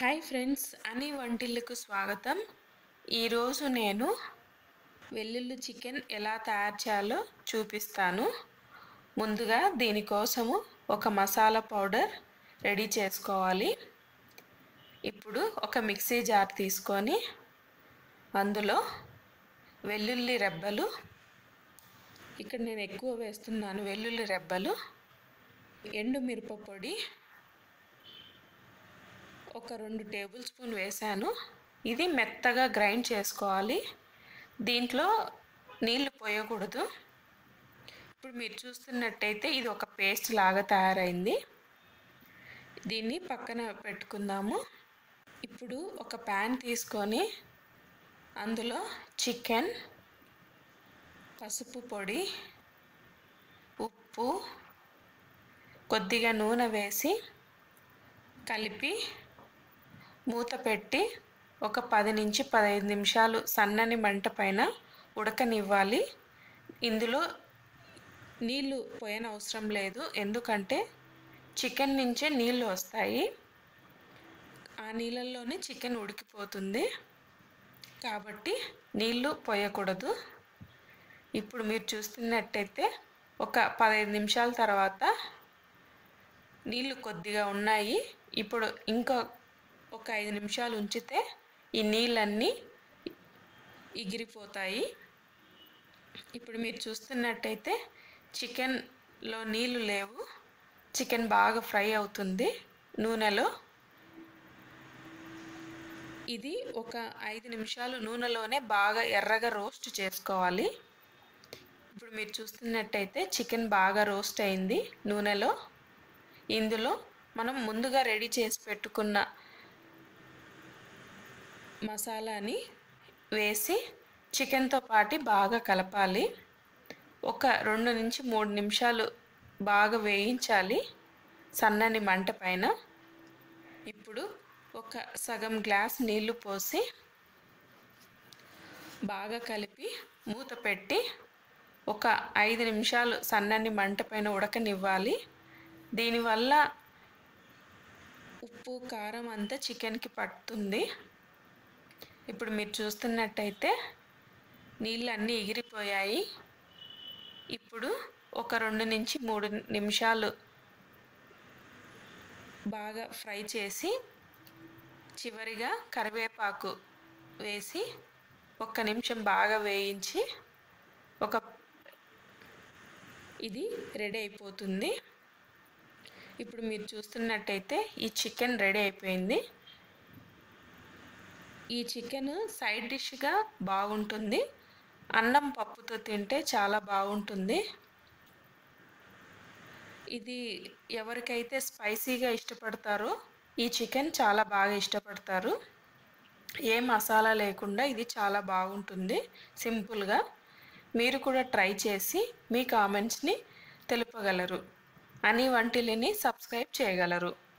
Hi friends, అని వంటిల్లకు స్వాగతం. ఈరోజు నేను వెల్లుల్లి చికెన్ ఎలా తయారు చేయాలో చూపిస్తాను. ముందుగా దీనికోసము ఒక మసాలా పౌడర్ రెడీ చేసుకోవాలి. ఇప్పుడు ఒక మిక్సీ జార్ తీసుకొని అందులో వెల్లుల్లి రెబ్బలు, ఇక్కడ నేను ఎక్కువ వేస్తున్నాను వెల్లుల్లి రెబ్బలు, ఎండు మిరప పొడి ఒక 2 టేబుల్ స్పూన్ వేసాను. ఇది మెత్తగా గ్రైండ్ చేసుకోవాలి. దీంట్లో నీళ్లు పోయకూడదు. ఇప్పుడు మీరు చూస్తున్నట్టయితే ఇది ఒక పేస్ట్ లాగా తయారైంది. దీన్ని పక్కన పెట్టుకుందాము. ఇప్పుడు ఒక ప్యాన్ తీసుకొని అందులో చికెన్, పసుపు పొడి, ఉప్పు, కొద్దిగా నూనె వేసి కలిపి మూత పెట్టి ఒక 10 నుంచి 15 నిమిషాలు సన్నని మంట పైన ఉడకనివ్వాలి. ఇందులో నీళ్లు పోయనవసరం లేదు, ఎందుకంటే చికెన్ నుంచే నీళ్లు వస్తాయి. ఆ నీళ్ళల్లోనే చికెన్ ఉడికిపోతుంది, కాబట్టి నీళ్లు పోయకూడదు. ఇప్పుడు మీరు చూస్తున్నట్టయితే ఒక 15 నిమిషాల తర్వాత నీళ్లు కొద్దిగా ఉన్నాయి. ఇప్పుడు ఇంకా ఒక 5 నిమిషాలు ఉంచితే ఈ నీళ్ళన్నీ ఎగిరిపోతాయి. ఇప్పుడు మీరు చూస్తున్నట్టయితే చికెన్లో నీళ్లు లేవు. చికెన్ బాగా ఫ్రై అవుతుంది నూనెలో. ఇది ఒక 5 నిమిషాలు నూనెలోనే బాగా ఎర్రగా రోస్ట్ చేసుకోవాలి. ఇప్పుడు మీరు చూస్తున్నట్టయితే చికెన్ బాగా రోస్ట్ అయింది నూనెలో. ఇందులో మనం ముందుగా రెడీ చేసి పెట్టుకున్న మసాలాని వేసి చికెన్తో పాటు బాగా కలపాలి. ఒక 2 నుంచి 3 నిమిషాలు బాగా వేయించాలి సన్నని మంట పైన. ఇప్పుడు ఒక సగం గ్లాస్ నీళ్లు పోసి బాగా కలిపి మూత పెట్టి ఒక 5 నిమిషాలు సన్నని మంట పైన ఉడకనివ్వాలి. దీనివల్ల ఉప్పు, కారం అంతా చికెన్కి పడుతుంది. ఇప్పుడు మీరు చూస్తున్నట్టయితే నీళ్ళన్నీ ఎగిరిపోయాయి. ఇప్పుడు ఒక 2 నుంచి 3 నిమిషాలు బాగా ఫ్రై చేసి చివరిగా కరివేపాకు వేసి 1 నిమిషం బాగా వేయించి ఇది రెడీ అయిపోతుంది. ఇప్పుడు మీరు చూస్తున్నట్టయితే ఈ చికెన్ రెడీ అయిపోయింది. ఈ చికెన్ సైడ్ డిష్గా బాగుంటుంది. అన్నం పప్పుతో తింటే చాలా బాగుంటుంది. ఇది ఎవరికైతే స్పైసీగా ఇష్టపడతారో ఈ చికెన్ చాలా బాగా ఇష్టపడతారు. ఏ మసాలా లేకుండా ఇది చాలా బాగుంటుంది సింపుల్గా. మీరు కూడా ట్రై చేసి మీ కామెంట్స్ని తెలుపగలరు. అని వంటిల్ని సబ్స్క్రైబ్ చేయగలరు.